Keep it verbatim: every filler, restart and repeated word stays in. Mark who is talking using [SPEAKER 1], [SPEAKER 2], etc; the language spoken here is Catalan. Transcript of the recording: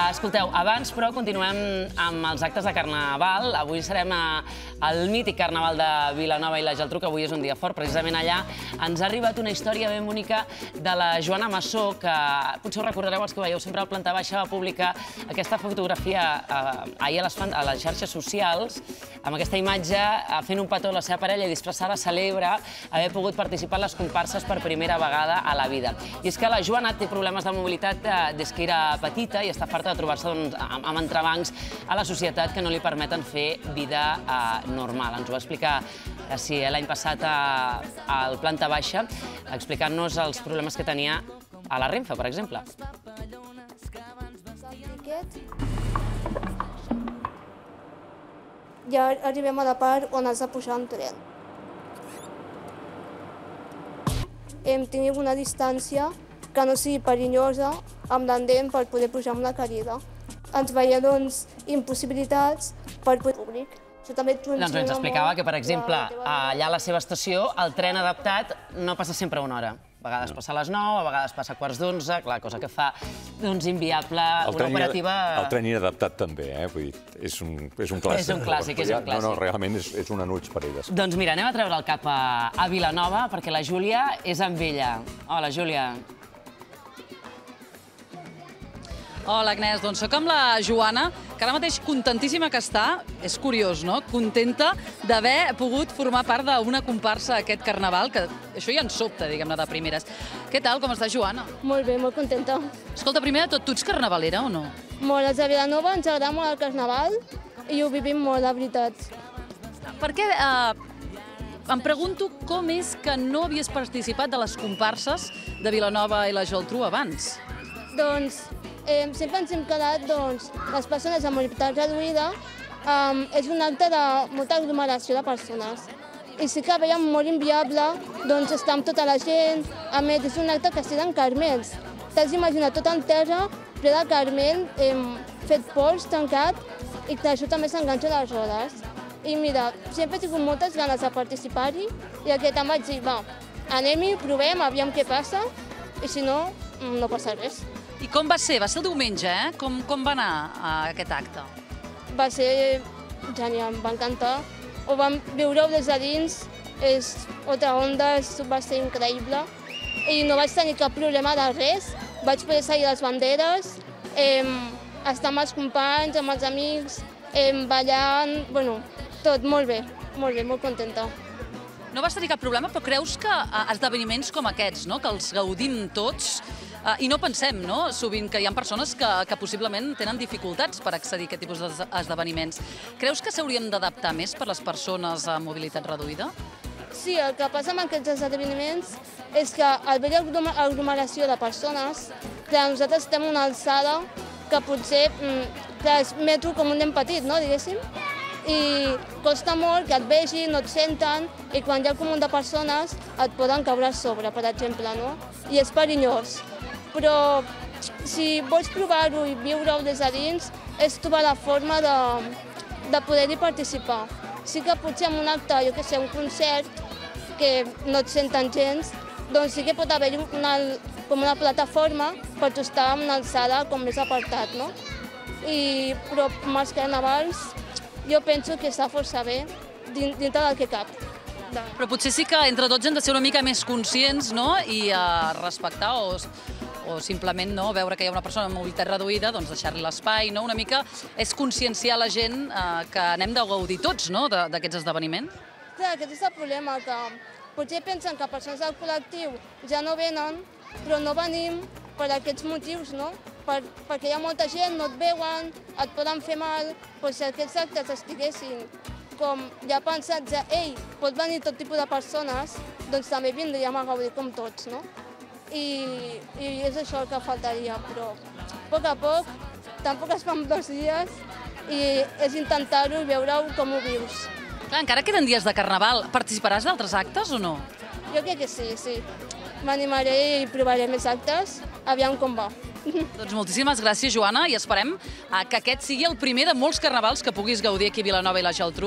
[SPEAKER 1] Escolteu, abans però continuem amb els actes de Carnaval. Avui serem al mític Carnaval de Vilanova i la Geltrú, que avui és un dia fort. Precisament allà ens ha arribat una història ben bonica de la Joana Massó, que potser us recordareu els que veieu sempre al Planta Baixa, va publicar aquesta fotografia ahir a les xarxes socials, amb aquesta imatge fent un petó a la seva parella i disfressada, celebra haver pogut participar en les comparses per primera vegada a la vida. I és que la Joana té problemes de mobilitat des que era petita i està farta de trobar-se amb entrebancs a la societat que no li permeten fer vida normal. Ens ho va explicar l'any passat al Planta Baixa, explicant-nos els problemes que tenia a la Renfe, per exemple.
[SPEAKER 2] Ja arribem a la part on has de pujar en tren. Hem tingut una distància que no sigui perillosa amb l'andent per poder pujar amb la cadira. Ens veia, doncs, impossibilitats per poder públic.
[SPEAKER 1] Doncs ens explicava que, per exemple, allà a la seva estació, el tren adaptat no passa sempre una hora. A vegades passa a les nou, a vegades passa a quarts d'onze, clar, cosa que fa, doncs, inviable una operativa...
[SPEAKER 3] El tren inadaptat també, eh? Vull dir, és un clàssic.
[SPEAKER 1] És un clàssic, és un clàssic.
[SPEAKER 3] No, no, realment és un enuig per elles.
[SPEAKER 1] Doncs mira, anem a treure el cap a Vilanova, perquè la Júlia és amb ella. Hola, Júlia.
[SPEAKER 4] Hola, Agnès. Doncs soc amb la Joana, que ara mateix contentíssima que està, és curiós, no?, contenta d'haver pogut formar part d'una comparsa aquest Carnaval, que això ja ens sobta, diguem-ne, de primeres. Què tal, com estàs, Joana?
[SPEAKER 2] Molt bé, molt contenta.
[SPEAKER 4] Escolta, primer de tot, tu ets carnavalera o no?
[SPEAKER 2] Molt, els de Vilanova ens agrada molt el Carnaval i ho vivim molt, la veritat.
[SPEAKER 4] Perquè em pregunto com és que no havies participat de les comparses de Vilanova i la Geltrú abans.
[SPEAKER 2] Doncs sempre ens hem quedat, doncs, les persones amb mobilitat reduïda és un acte de molta aglomeració de persones. I sí que veiem molt inviable, doncs, estar amb tota la gent. A més, és un acte que es tenen carmels. T'has d'imaginar tot en terra, ple de carmel, fet pols, tancat, i que això també s'enganxa a les rodes. I mira, sempre he tingut moltes ganes de participar-hi, i aquest any vaig dir, va, anem-hi, provem, aviam què passa, i si no, no passa res.
[SPEAKER 4] I com va ser? Va ser el diumenge, eh? Com va anar aquest acte?
[SPEAKER 2] Va ser genial, em va encantar. Ho vam viure des de dins, és altra onda, va ser increïble. I no vaig tenir cap problema de res. Vaig poder seguir les banderes, estar amb els companys, amb els amics, ballant, bueno, tot molt bé, molt bé, molt contenta.
[SPEAKER 4] No vas tenir cap problema, però creus que esdeveniments com aquests, que els gaudim tots, i no pensem, no?, sovint que hi ha persones que possiblement tenen dificultats per accedir a aquest tipus d'esdeveniments. Creus que s'haurien d'adaptar més per les persones amb mobilitat reduïda?
[SPEAKER 2] Sí, el que passa amb aquests esdeveniments és que al veure aglomeració de persones, clar, nosaltres estem a una alçada que potser és metro com un nen petit, no?, diguéssim, i costa molt que et vegin, no et senten, i quan hi ha un comú de persones et poden caure a sobre, per exemple, no? I és perillós. Però si vols provar-ho i viure-ho des de dins, és trobar la forma de poder-hi participar. Sí que potser en un acte, jo què sé, un concert, que no et senten gens, doncs sí que pot haver-hi com una plataforma per tu estar en una alçada com més apartat, no? Però amb els carnavals jo penso que està força bé dintre del que cap.
[SPEAKER 4] Però potser sí que entre tots hem de ser una mica més conscients, no?, i respectar o simplement veure que hi ha una persona amb mobilitat reduïda, doncs deixar-li l'espai, no? Una mica és conscienciar la gent que anem de gaudir tots, no?, d'aquests esdeveniments.
[SPEAKER 2] Clar, aquest és el problema, que potser pensen que persones del col·lectiu ja no venen, però no venim per aquests motius, no? Perquè hi ha molta gent, no et veuen, et poden fer mal, però si aquests actes estiguessin com ja pensats, ei, pot venir tot tipus de persones, doncs també vindríem a gaudir com tots, no? I és això el que faltaria, però a poc a poc, tampoc es fan dos dies, i és intentar-ho i veure-ho com ho vius.
[SPEAKER 4] Clar, encara queden dies de Carnaval. Participaràs d'altres actes o no?
[SPEAKER 2] Jo crec que sí, sí. M'animaré i provaré més actes, aviam com va.
[SPEAKER 4] Doncs moltíssimes gràcies, Joana, i esperem que aquest sigui el primer de molts carnavals que puguis gaudir aquí a Vilanova i la Geltrú.